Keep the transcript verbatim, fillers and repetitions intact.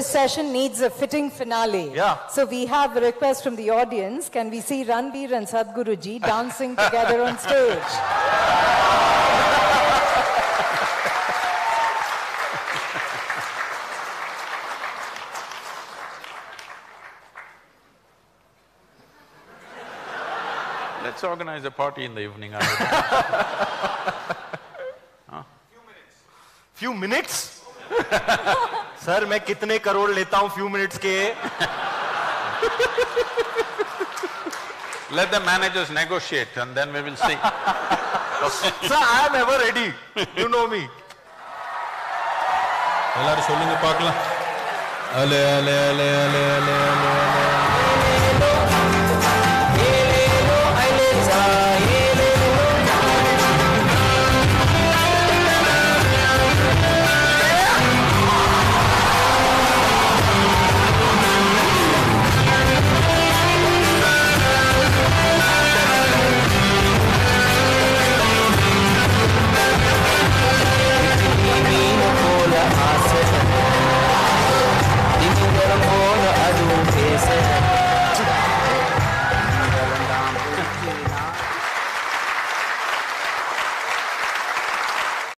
this session needs a fitting finale. Yeah. So we have a request from the audience. Can we see Ranveer and Sadhguruji dancing together on stage? Let's organize a party in the evening. huh? Few minutes? Sir, मैं कितने करोड़ लेता हूँ few minutes के? Let the managers negotiate and then we will see. Sir, I am ever ready. You know me. எல்லாரும் சொல்லுங்க பார்க்கலாம். அலே அலே அலே அலே அலே அலே அலே